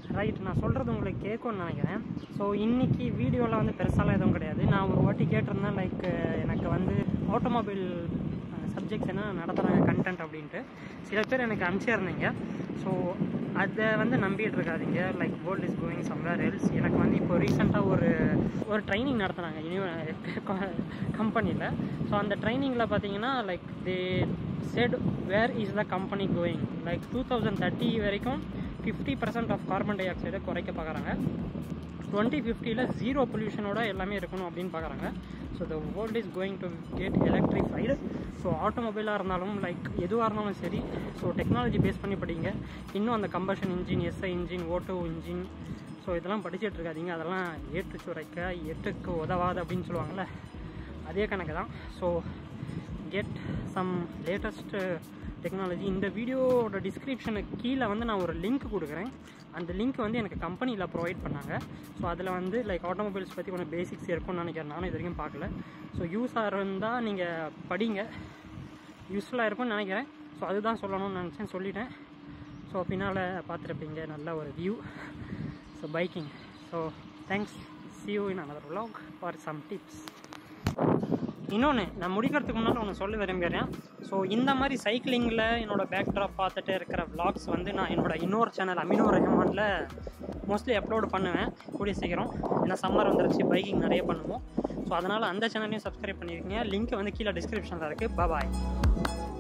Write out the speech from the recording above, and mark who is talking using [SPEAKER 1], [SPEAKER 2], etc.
[SPEAKER 1] Right, நான் சொல்கிறது உங்களுக்கு கேட்கும்னு நினைக்கிறேன். ஸோ இன்றைக்கி வீடியோவில் வந்து பெருசாலாம் எதுவும் கிடையாது. நான் ஒரு வாட்டி கேட்டிருந்தேன், லைக் எனக்கு வந்து ஆட்டோமொபைல் சப்ஜெக்ட்ஸ் என்ன நடத்துகிறாங்க கண்டென்ட் அப்படின்ட்டு. சில பேர் எனக்கு அனுப்பிச்சிருந்தீங்க. ஸோ அதை வந்து நம்பிட்டு இருக்காதிங்க. Like world is going somewhere else. எனக்கு வந்து இப்போ ரீசெண்டாக ஒரு ட்ரைனிங் நடத்துனாங்க கம்பெனியில். ஸோ அந்த ட்ரைனிங்கில் பார்த்தீங்கன்னா like they said where is the company going, like 2030 வரைக்கும் 50% ஆஃப் கார்பன் டை ஆக்சைடை குறைக்க பார்க்குறாங்க. 2050 0 பொல்யூஷனோட எல்லாமே இருக்கணும் அப்படின்னு பார்க்குறாங்க. So the world is going to get electrified. So ஆட்டோமொபைலாக இருந்தாலும் லைக் எதுவாக இருந்தாலும் சரி, ஸோ டெக்னாலஜி பேஸ் பண்ணி படிங்க. இன்னும் அந்த combustion engine, SI engine, Otto engine, so இதெல்லாம் படிச்சுட்டு இருக்காதிங்க. அதெல்லாம் ஏற்று சுரைக்க எட்டுக்கு உதவாது அப்படின்னு சொல்லுவாங்கள்ல, அதே கணக்கு தான். So get some latest technology. இந்த வீடியோட டிஸ்கிரிப்ஷனுக்கு கீழே வந்து நான் ஒரு லிங்க் கொடுக்குறேன். அந்த லிங்க் வந்து எனக்கு கம்பெனியில் ப்ரொவைட் பண்ணாங்க. ஸோ அதில் வந்து லைக் ஆட்டோமொபைல்ஸ் பற்றி கொஞ்சம் பேசிக்ஸ் இருக்கும்னு நினைக்கிறேன். நானும் இது வரைக்கும் பார்க்கல. ஸோ யூஸாக இருந்தால் நீங்கள் படிங்க, யூஸ்ஃபுல்லாக இருக்கும்னு நினைக்கிறேன். ஸோ அதுதான் சொல்லணும்னு நினச்சேன், சொல்லிட்டேன். ஸோ பின்னால் பார்த்துருப்பீங்க நல்ல ஒரு view. So biking. So thanks. see you in another vlog for some tips. இன்னொன்று நான் முடிக்கிறதுக்கு முன்னாடி ஒன்று சொல்ல விரும்புகிறேன். ஸோ இந்த மாதிரி சைக்கிளிங்கில் என்னோடய பேக் ட்ராப் பார்த்துட்டு இருக்கிற vlogs வந்து நான் என்னோட இன்னொரு சேனல் அமினோ ரஹ்மானில் மோஸ்ட்லி அப்லோடு பண்ணுவேன் கூடிய சீக்கிரம். ஏன்னா சம்மர் வந்துருச்சு, பைக்கிங் நிறைய பண்ணுவோம். ஸோ அதனால் அந்த சேனலையும் சப்ஸ்கிரைப் பண்ணியிருக்கீங்க. லிங்க் வந்து கீழே டிஸ்கிரிப்ஷனில் இருக்குது. பாய்.